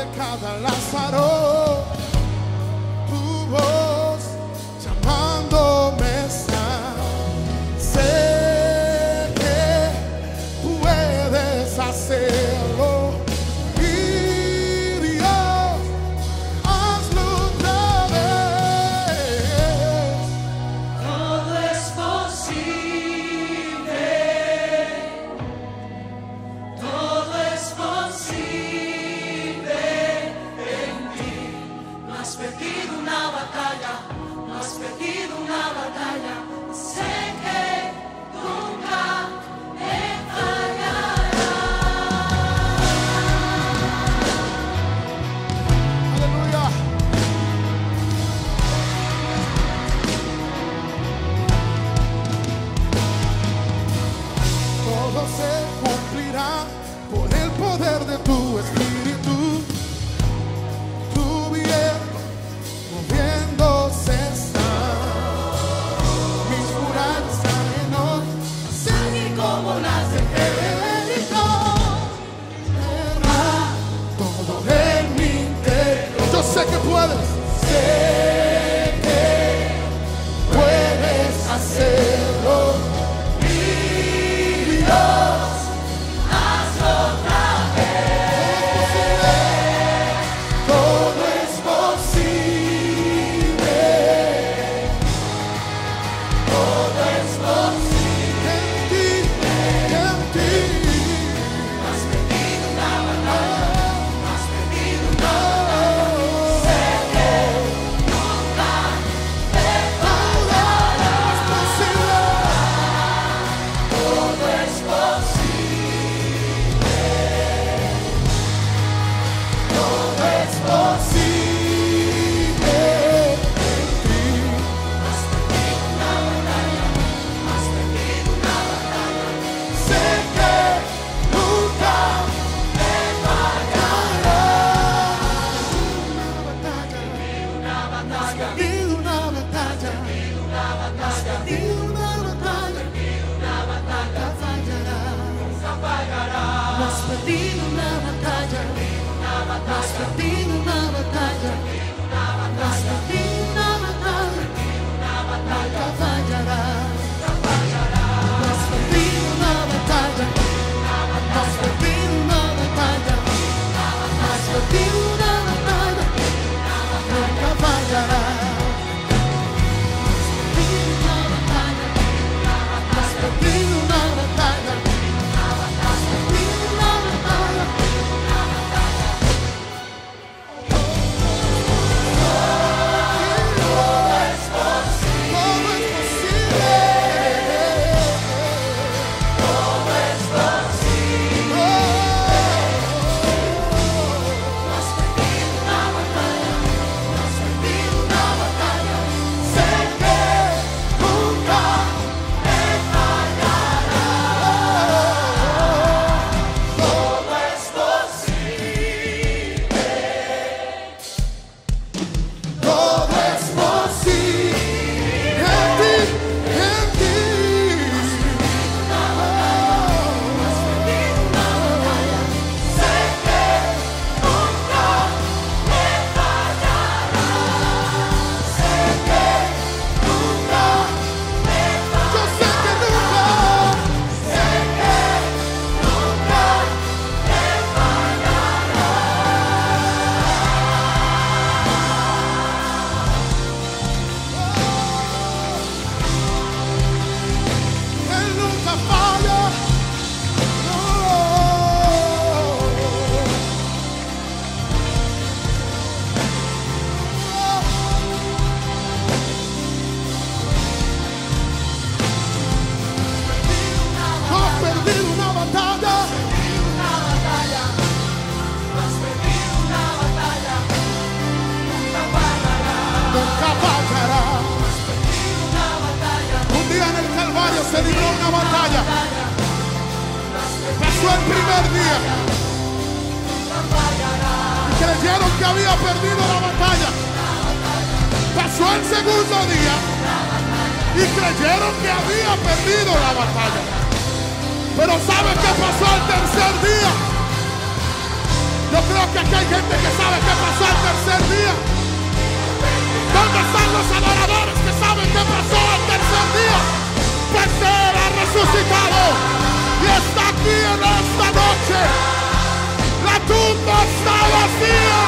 cada Lázaro, tu voz llamándome está. Sé que puedes hacerlo. Y Dios, hazlo otra vez. Todo es posible. Todo es posible en ti. No has perdido una batalla, no has perdido una batalla. Sé que nunca me Aleluya. Todo se cumplirá por el poder de tu espíritu. Tu bien moviéndose está. Mis murallas caen hoy, así como las de Jericó. Todo en mi interior. Yo sé que puedes. Sé que puedes hacerlo. Y Dios, hazlo otra vez. todo es posible. Todo es posible. En ti, en ti. No has perdido una batalla, no has perdido una batalla. Sé que nunca te fallará. Todo es posible. Todo es posible. No has perdido una batalla, no has perdido una batalla. Sé que nunca me fallará. Una batalla, Y una batalla, una batalla, y una batalla, una batalla, fallará. nunca fallará. No has perdido una batalla, Una no has batalla, perdido una batalla, una no has batalla, perdido una batalla, una batalla, nunca fallará. nunca fallará. No has perdido una batalla, no has perdido una batalla, no has perdido una batalla, nunca fallará. No has perdido una batalla, no has perdido una batalla, Todo es posible, todo es posible. todo es posible. No has perdido una batalla, no has perdido una batalla. Sé que nunca Me fallará. Todo es posible. todo es posible. En ti, en ti. Una batalla, sé que nunca me fallará. Sé que nunca me Yo sé que nunca. sé que nunca me Él nunca falla. No. No has perdido una batalla. una batalla, no has perdido una batalla, nunca fallará. Nunca fallará. Una batalla, Un día en el Calvario se libró una batalla. Pasó el primer día nunca fallará. y creyeron que había perdido la batalla. Pasó el segundo día y creyeron que había perdido la batalla. Pero ¿saben qué pasó el tercer día? Yo creo que aquí hay gente que sabe los adoradores que saben qué pasó el tercer día, pues Él ha resucitado y está aquí en esta noche. La tumba está vacía.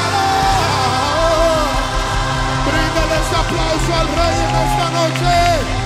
Aplauso al Rey en esta noche.